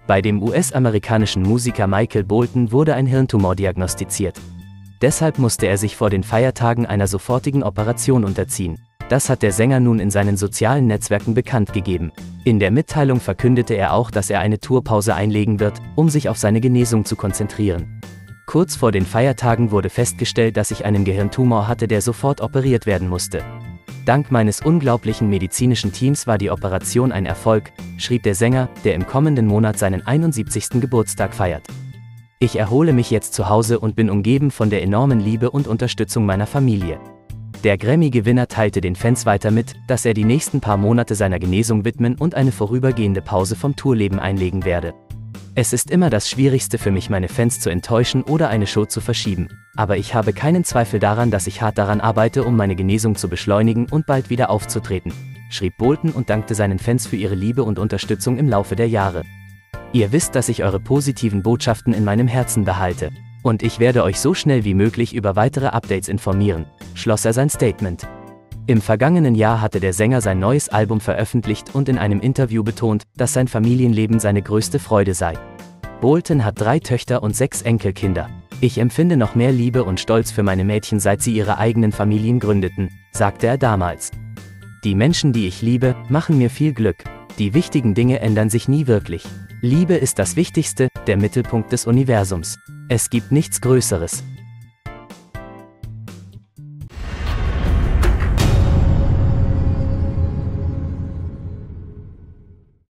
Bei dem US-amerikanischen Musiker Michael Bolton wurde ein Hirntumor diagnostiziert. Deshalb musste er sich vor den Feiertagen einer sofortigen Operation unterziehen. Das hat der Sänger nun in seinen sozialen Netzwerken bekannt gegeben. In der Mitteilung verkündete er auch, dass er eine Tourpause einlegen wird, um sich auf seine Genesung zu konzentrieren. Kurz vor den Feiertagen wurde festgestellt, dass ich einen Gehirntumor hatte, der sofort operiert werden musste. Dank meines unglaublichen medizinischen Teams war die Operation ein Erfolg, schrieb der Sänger, der im kommenden Monat seinen 71. Geburtstag feiert. Ich erhole mich jetzt zu Hause und bin umgeben von der enormen Liebe und Unterstützung meiner Familie. Der Grammy-Gewinner teilte den Fans weiter mit, dass er die nächsten paar Monate seiner Genesung widmen und eine vorübergehende Pause vom Tourleben einlegen werde. Es ist immer das Schwierigste für mich, meine Fans zu enttäuschen oder eine Show zu verschieben. Aber ich habe keinen Zweifel daran, dass ich hart daran arbeite, um meine Genesung zu beschleunigen und bald wieder aufzutreten, schrieb Bolton und dankte seinen Fans für ihre Liebe und Unterstützung im Laufe der Jahre. Ihr wisst, dass ich eure positiven Botschaften in meinem Herzen behalte. Und ich werde euch so schnell wie möglich über weitere Updates informieren, schloss er sein Statement. Im vergangenen Jahr hatte der Sänger sein neues Album veröffentlicht und in einem Interview betont, dass sein Familienleben seine größte Freude sei. Bolton hat 3 Töchter und 6 Enkelkinder. Ich empfinde noch mehr Liebe und Stolz für meine Mädchen, seit sie ihre eigenen Familien gründeten, sagte er damals. Die Menschen, die ich liebe, machen mir viel Glück. Die wichtigen Dinge ändern sich nie wirklich. Liebe ist das Wichtigste, der Mittelpunkt des Universums. Es gibt nichts Größeres.